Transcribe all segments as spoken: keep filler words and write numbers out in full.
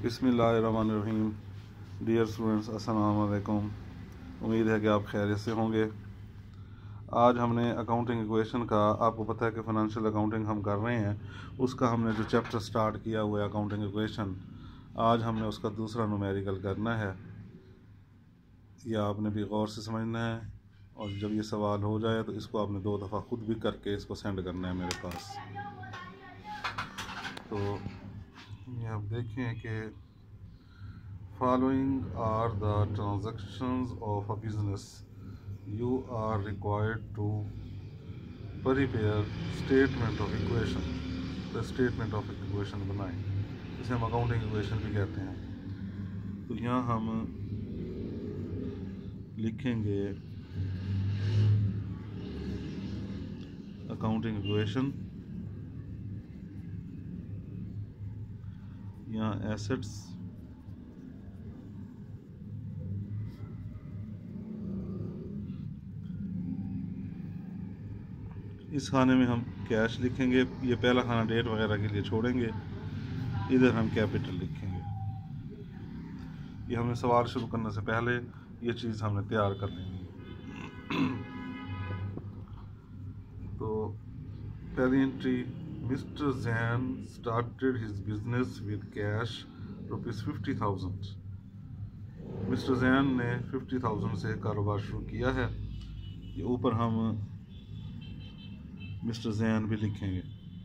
बिस्मिल्लाहिर्रहमानिर्रहीम। Dear students, अस्सलाम वालेकुम। उम्मीद है कि आप खैरियत से होंगे। आज हमने अकाउंटिंग इक्वेशन का, आपको पता है कि फ़ाइनेंशियल अकाउंटिंग हम कर रहे हैं, उसका हमने जो चैप्टर स्टार्ट किया हुआ है अकाउंटिंग इक्वेशन, आज हमने उसका दूसरा न्यूमेरिकल करना है। यह आपने भी गौर से समझना है, और जब ये सवाल हो जाए तो इसको आपने दो दफ़ा ख़ुद भी करके इसको सेंड करना है मेरे पास। तो ये आप देखें कि following are the transactions of a business, you are required to prepare statement of equation. तो स्टेटमेंट ऑफ इक्वेशन बनाएं, इसे हम अकाउंटिंग इक्वेशन भी कहते हैं। तो यहाँ हम लिखेंगे अकाउंटिंग इक्वेशन। यहाँ एसेट्स, इस खाने में हम कैश लिखेंगे। ये पहला खाना डेट वगैरह के लिए छोड़ेंगे। इधर हम कैपिटल लिखेंगे। ये हमने सवाल शुरू करने से पहले ये चीज़ हमने तैयार कर लेनी है। तो पहली entry, mister Jain started his business with cash rupees fifty thousand. Mister Jain ने फिफ्टी थाउजेंड से कारोबार शुरू किया है। ये ऊपर हम मिस्टर जैन भी लिखेंगे।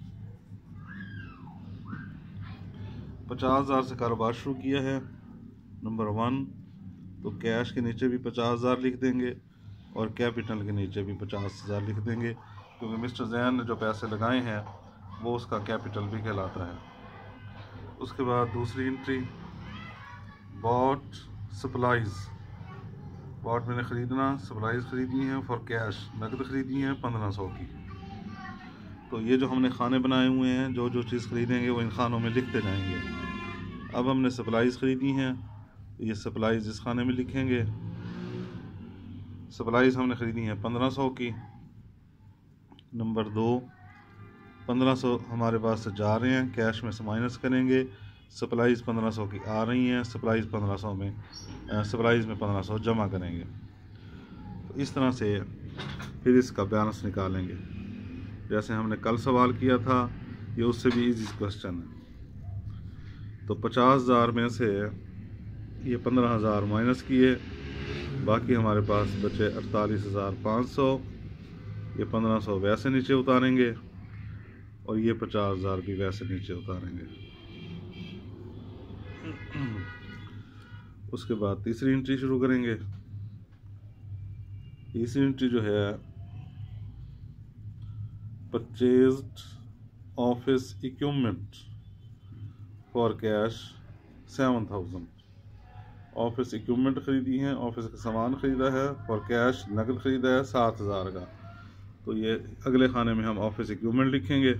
पचास हज़ार से कारोबार शुरू किया है, नंबर वन। तो कैश के नीचे भी पचास हज़ार लिख देंगे और कैपिटल के नीचे भी पचास हज़ार लिख देंगे, क्योंकि मिस्टर जैन ने जो पैसे लगाए हैं वो उसका कैपिटल भी कहलाता है। उसके बाद दूसरी एंट्री, बॉट सप्लाईज। बॉट मैंने ख़रीदना, सप्लाईज ख़रीदनी है फॉर कैश, नकद ख़रीदनी है पंद्रह सौ की। तो ये जो हमने खाने बनाए हुए हैं, जो जो चीज़ ख़रीदेंगे वो इन खानों में लिखते जाएंगे। अब हमने सप्लाईज ख़रीदनी है, तो ये सप्लाईज इस खाने में लिखेंगे। सप्लाईज हमने ख़रीदनी है पंद्रह सौ की। नंबर दो, पंद्रह सौ हमारे पास से जा रहे हैं, कैश में से माइनस करेंगे। सप्लाईज पंद्रह सौ की आ रही हैं, सप्लाईज पंद्रह सौ में सप्लाईज में पंद्रह सौ जमा करेंगे। तो इस तरह से फिर इसका बैलेंस निकालेंगे, जैसे हमने कल सवाल किया था। ये उससे भी इजी क्वेश्चन है। तो पचास हज़ार में से ये पंद्रह हज़ार माइनस किए, बाकी हमारे पास बचे अड़तालीस हज़ार पाँच सौ। ये पंद्रह सौ वैसे नीचे उतारेंगे और ये पचास हज़ार भी वैसे नीचे उतारेंगे। उसके बाद तीसरी एंट्री शुरू करेंगे। तीसरी एंट्री जो है, purchased office equipment for cash seven thousand. Office equipment ख़रीदी है, ऑफिस का सामान ख़रीदा है, फॉर कैश नकद ख़रीदा है सात हज़ार का। तो ये अगले खाने में हम ऑफिस इक्विपमेंट लिखेंगे।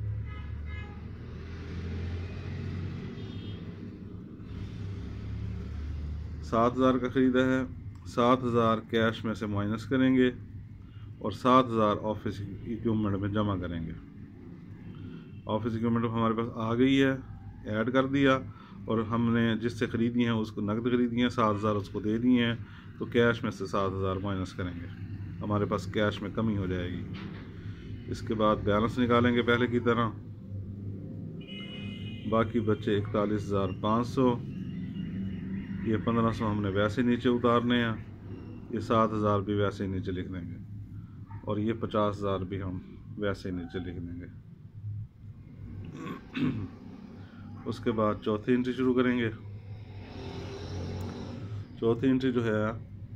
सात हज़ार का ख़रीदा है, सात हज़ार कैश में से माइनस करेंगे और सात हज़ार ऑफिस इक्विपमेंट में जमा करेंगे। ऑफिस इक्विपमेंट हमारे पास आ गई है, ऐड कर दिया, और हमने जिससे ख़रीदी हैं उसको नकद ख़रीदी हैं, सात हज़ार उसको दे दिए हैं। तो कैश में से सात हज़ार माइनस करेंगे, हमारे पास कैश में कमी हो जाएगी। इसके बाद बैलेंस निकालेंगे पहले की तरह। बाकी बचे इकतालीस हज़ार पाँच सौ। ये पंद्रह सौ हमने वैसे नीचे उतारने हैं, ये सात हज़ार भी वैसे नीचे लिख देंगे, और ये पचास हज़ार भी हम वैसे नीचे लिख देंगे। उसके बाद चौथी एंट्री शुरू करेंगे। चौथी एंट्री जो है,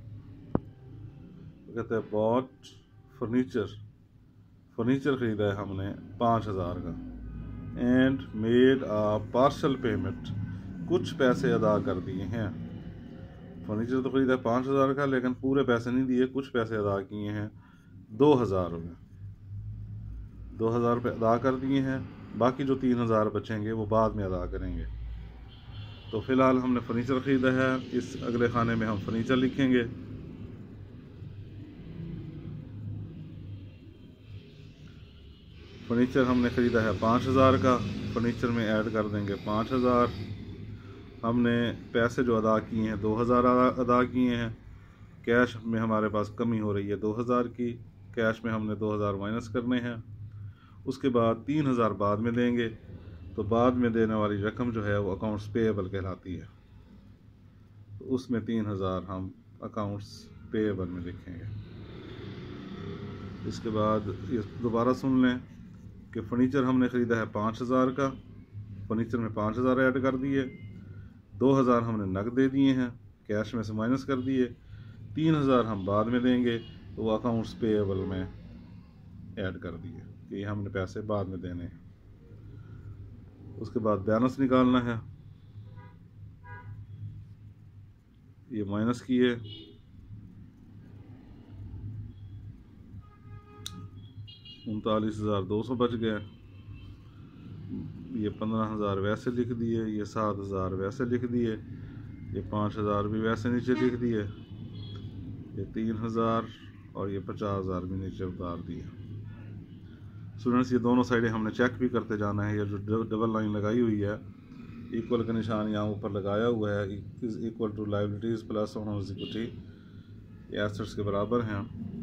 कहते हैं बॉट फर्नीचर। फर्नीचर ख़रीदा है हमने पाँच हज़ार का, and made a partial payment. कुछ पैसे अदा कर दिए हैं। फर्नीचर तो ख़रीदा है पाँच हज़ार का, लेकिन पूरे पैसे नहीं दिए, कुछ पैसे अदा किए हैं दो हज़ार रुपये। दो हज़ार रुपये अदा कर दिए हैं, बाकी जो तीन हज़ार बचेंगे वो बाद में अदा करेंगे। तो फ़िलहाल हमने फर्नीचर ख़रीदा है, इस अगले खाने में हम फर्नीचर लिखेंगे। फर्नीचर हमने ख़रीदा है पाँच हज़ार का, फर्नीचर में ऐड कर देंगे पाँच हज़ार। हमने पैसे जो अदा किए हैं दो हज़ार अदा किए हैं, कैश में हमारे पास कमी हो रही है दो हज़ार की, कैश में हमने दो हज़ार माइनस करने हैं। उसके बाद तीन हज़ार बाद में देंगे, तो बाद में देने वाली रकम जो है वो अकाउंट्स पेएबल कहलाती है, तो उसमें तीन हज़ार हम अकाउंट्स पेएबल में लिखेंगे। इसके बाद ये दोबारा सुन लें कि फ़र्नीचर हमने ख़रीदा है पाँच हज़ार का, फ़र्नीचर में पाँच हज़ार ऐड कर दिए, दो हज़ार हमने नकद दे दिए हैं, कैश में से माइनस कर दिए, तीन हज़ार हम बाद में देंगे, तो वो अकाउंट्स पेएबल में ऐड कर दिए कि हमने पैसे बाद में देने हैं। उसके बाद बैलेंस निकालना है, ये माइनस किए, उनतालीस हज़ार दो सौ बच गए, ये पंद्रह हज़ार वैसे लिख दिए, ये सात हज़ार वैसे लिख दिए, ये पाँच हज़ार भी वैसे नीचे लिख दिए, ये तीन हज़ार और ये पचास हज़ार भी नीचे उतार दिए। स्टूडेंट्स ये दोनों साइडें हमने चेक भी करते जाना है। ये जो डबल लाइन लगाई हुई है, इक्वल का निशान यहाँ ऊपर लगाया हुआ है, is equal to liabilities plus owner's equity, ये एसेट्स के बराबर हैं।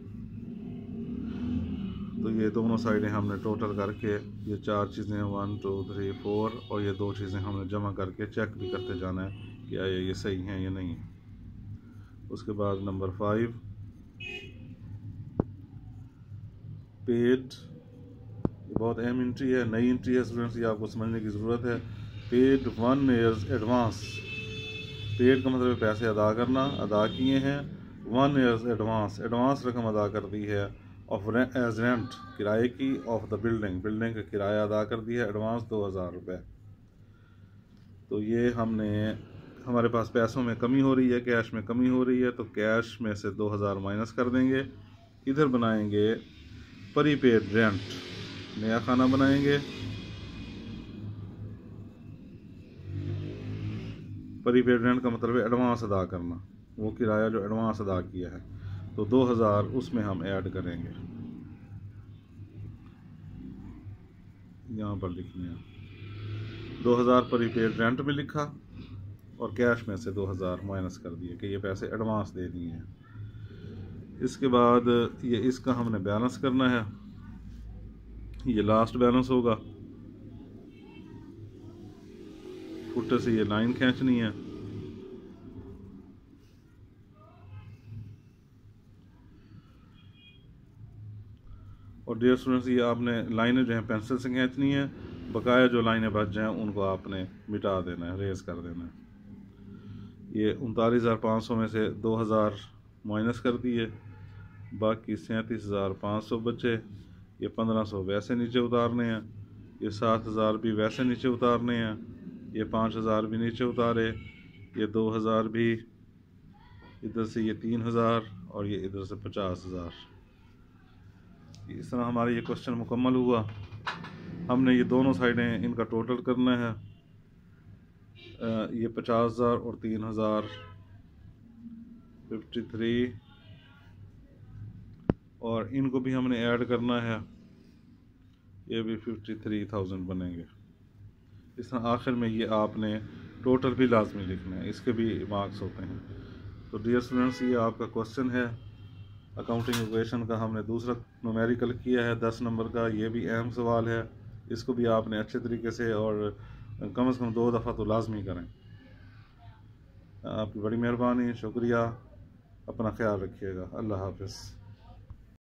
तो ये दोनों साइडें हमने टोटल करके, ये चार चीज़ें वन टू थ्री फोर, और ये दो चीज़ें हमने जमा करके चेक भी करते जाना है कि आया ये सही हैं या नहीं। उसके बाद नंबर फाइव, पेड, ये बहुत अहम एंट्री है, नई एंट्री है स्टूडेंट्स, ये आपको समझने की ज़रूरत है। Paid one years advance, paid का मतलब पैसे अदा करना, अदा किए हैं। वन ईयर्स एडवांस, एडवांस रकम अदा कर दी है ऑफ एज रेंट, किराए की, ऑफ द बिल्डिंग, बिल्डिंग का किराया अदा कर दिया है, एडवांस दो हज़ार रुपये। तो ये हमने, हमारे पास पैसों में कमी हो रही है, कैश में कमी हो रही है, तो कैश में से दो हज़ार माइनस कर देंगे। इधर बनाएंगे प्रीपेड रेंट, नया खाना बनाएंगे, प्रीपेड रेंट का मतलब है एडवांस अदा करना, वो किराया जो एडवांस अदा किया है, तो दो हज़ार उसमें हम ऐड करेंगे, यहाँ पर लिखने हैं दो हज़ार प्रीपेड रेंट में लिखा और कैश में से दो हज़ार माइनस कर दिए कि ये पैसे एडवांस दे दिए हैं। इसके बाद ये इसका हमने बैलेंस करना है, ये लास्ट बैलेंस होगा, फुटर से ये लाइन खींचनी है, और डियर स्टूडेंट्स ये आपने लाइनें जो हैं पेंसिल से खींचनी है, बकाया जो लाइनें बच जाएं उनको आपने मिटा देना है, रेज कर देना है। ये उनतालीस हज़ार पाँच सौ में से दो हज़ार माइनस कर दिए, बाकी सैंतीस हज़ार पाँच सौ बचे, ये पंद्रह सौ वैसे नीचे उतारने हैं, ये सात हज़ार भी वैसे नीचे उतारने हैं, ये पाँच हज़ार भी नीचे उतारे, ये दो हज़ार भी, इधर से ये तीन हज़ार और ये इधर से पचास हज़ार। इस तरह हमारा ये क्वेश्चन मुकम्मल हुआ। हमने ये दोनों साइडें इनका टोटल करना है, ये पचास हज़ार और तीन हज़ार फिफ्टी थ्री, और इनको भी हमने ऐड करना है, ये भी फिफ्टी थ्री थाउजेंड बनेंगे। इस तरह आखिर में ये आपने टोटल भी लाजमी लिखना है, इसके भी मार्क्स होते हैं। तो डियर स्टूडेंट्स ये आपका क्वेश्चन है, अकाउंटिंग इक्वेशन का हमने दूसरा न्यूमेरिकल किया है दस नंबर का, ये भी अहम सवाल है, इसको भी आपने अच्छे तरीके से और कम से कम दो दफ़ा तो लाजमी करें। आपकी बड़ी मेहरबानी, शुक्रिया, अपना ख्याल रखिएगा, अल्लाह हाफ़िज़।